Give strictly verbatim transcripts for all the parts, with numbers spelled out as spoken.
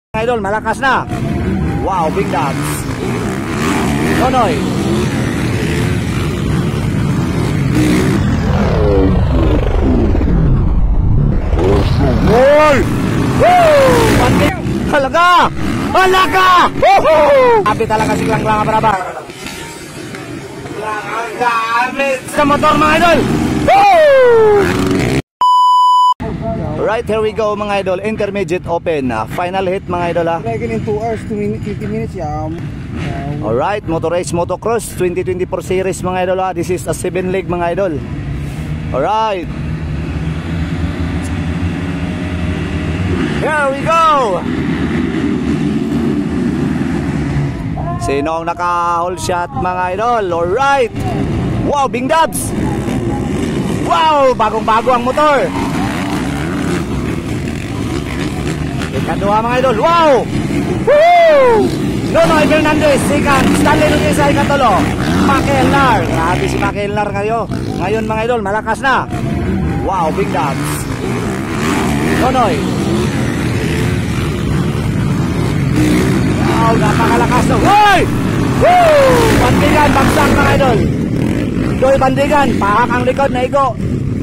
Idol, malakas na. Wow, big dogs. Nonoy. Goal! Woo! Pantik! Halaga! Halaga! Woohoo! Happy talaga si Klang Klang Abaraba. Gamit sa motor mga idol. Woo! Right, here we go mga idol. Intermediate open. Uh, final hit mga idol ha. In two hours, fifty minutes yeah. Uh, Alright, Motor Race Motocross twenty twenty-four series mga idol ha. This is a seven leg mga idol. Alright. Here we go. Sino ang naka-hold shot mga idol? Alright. Wow, Bing Dubs. Wow, bagong-bago ang motor. Ikadua mga idol. Wow! Woo! Nonoy Fernandez, second. Stanley Nunez ay ikatulo. Makelnar. Grabe si Makelnar kayo. Ngayon mga idol, malakas na. Wow, Big Dubs. Nonoy. Wow, napakalakas na. Woy! Woo! Bandigan, bagsak mga idol. Doy bandigan, pahak ang likod na igo.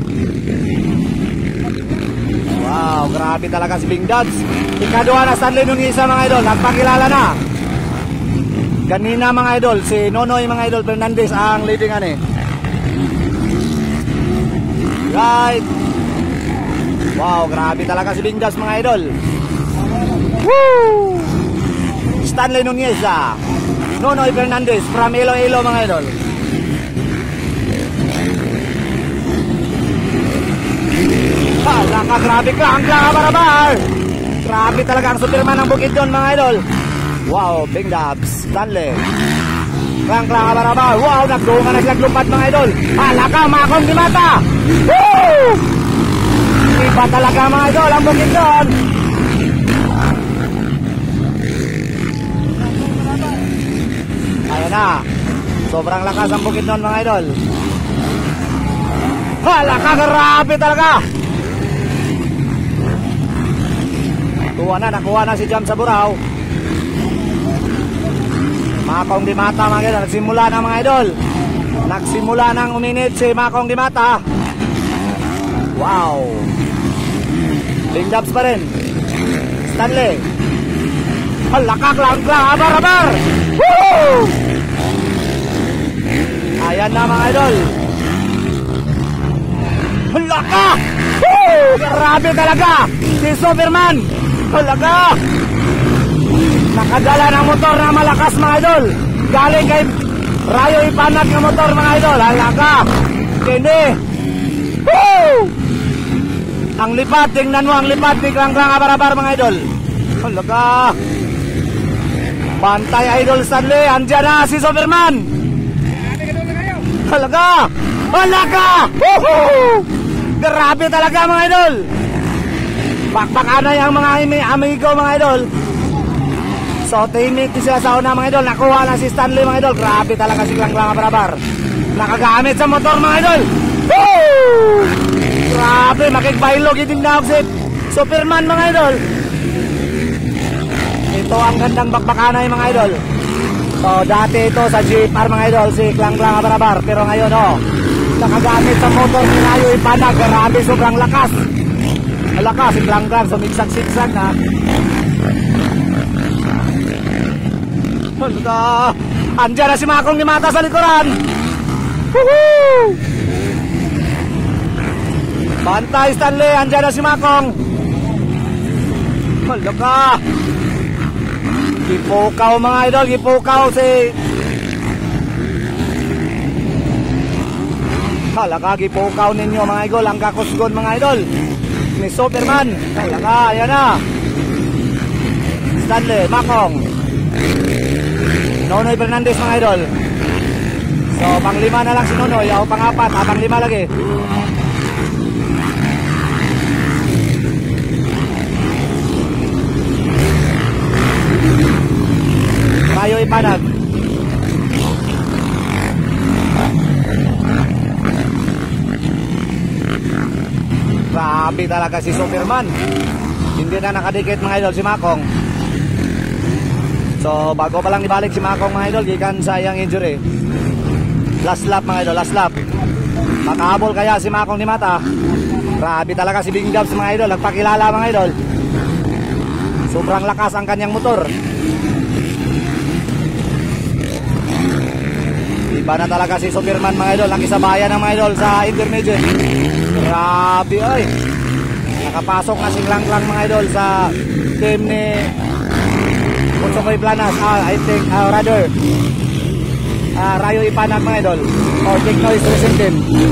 Wow, grabe talaga si Bing Dubs. Ikadua na Stanley Nunez mga idol. Nagpakilala na. Kanina mga idol, si Nonoy mga idol Fernandez ang leading ani. Right. Wow, grabe talaga si Bing Dubs mga idol. Woo! Stanley Nunez ah. Nonoy Fernandez from Iloilo mga idol. Hala ka, grabe ka, ang Klang Abarabar. Grabe talaga ang Superman ng bukid doon mga idol. Wow, Bing Dubs, Stanley. Klang Klang Abarabar. Wow, nagdungan na silang lumpat mga idol. Hala ka, makong di mata. Woo! Iba talaga mga idol ang bukid doon. Ayan na. Sobrang lakas ang bukid doon mga idol. Hala ka, grabe talaga. Tuwa na, nakuha na si Jam sa Burao. Makong di mata mga idol. Nagsimula na mga idol. Nagsimula nang uminit si Makong di mata. Wow. Bing Dubs pa rin. Stanley. Halakak lang lang. Abar, abar. Woo! Ayan na mga idol. Halakak. Woo! Grabe talaga. Si Superman. Halaga! Nakadala ng motor na malakas mga idol. Galing kay Rayo Ipanag ng motor mga idol. Halaga! Kini! Woo! Ang lipat, tingnan mo ang lipat ni Klang Klang Abarabar mga idol. Halaga! Bantay idol Stanley. Andiyan na si Superman. Halaga! Halaga! Woohoo! Grabe talaga mga idol. Bakbakanay ang mga amigo mga idol. So timid sila sa una mga idol. Nakuha na si Stanley mga idol. Grabe talaga si Klang Klang Abarabar. Nakagamit sa motor mga idol. Woo! Grabe, makikbailog iting na si Superman mga idol. Ito ang gandang bakbakanay mga idol. So dati ito sa G F R mga idol, si Klang Klang Abarabar. Pero ngayon oh, nakagamit sa motor ni Rayo Ipanag. Grabe, sobrang lakas. Malakas, si Klang Klang, sumigsag-sigsag na. Hala, andyan na si Makong ni Mata sa likuran. Woohoo! Bantay Stanley, andyan na si Makong. Hala ka. Gipukaw mga idol, gipukaw si... Hala ka, gipukaw ninyo mga idol, ang kakusgon mga idol ni Superman. Talaga, ayan na. Stanley, Makong, Nonoy Fernandez mga idol. So, pang lima na lang si Nonoy. O, pang apat, ah, pang lima lagi. Rayo Ipanag. Grabe talaga si Superman. Hindi na nakadikit mga idol si Makong. So bago pa lang ibalik si Makong mga idol, gikan sa iyang injury. Last lap mga idol, last lap. Makahabol kaya si Makong ni Mata. Grabe talaga si Bing Dubs mga idol, nagpakilala mga idol. Sobrang lakas ang kanyang motor. Iba na talaga si Superman mga idol, nakisabayan ng mga idol sa intermediate. Grabe ay. Nakapasok na si Klang Klang mga idol sa team ni Punsokoy Planas. Ah, I think, uh, rather uh, Rayo Ipanag mga idol, or Big Noise Racing Team.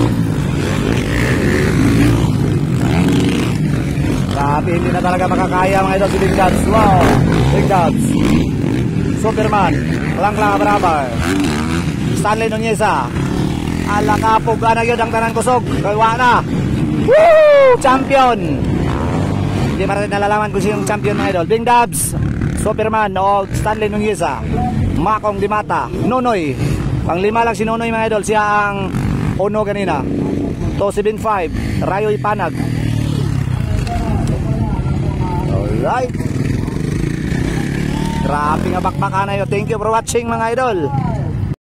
Grabe, hindi na talaga makakaya mga idol si Big Dubs. Wow, Big Dubs, Superman, Klang Klang Barabar, Stanley Nuneza. Ala kapog na yun ang tanan kusog. Kaya na. Woo! Champion. Hindi pa rin nalalaman kung sinong champion mga idol. Bing Dubs, Superman o Stanley Nuneza, Makong Di Mata, Nonoy. Pang lima lang si Nonoy mga idol. Siya ang uno kanina. two seven five, Rayo Ipanag. Alright. Grabe nga bakbakan na yun. Thank you for watching mga idol.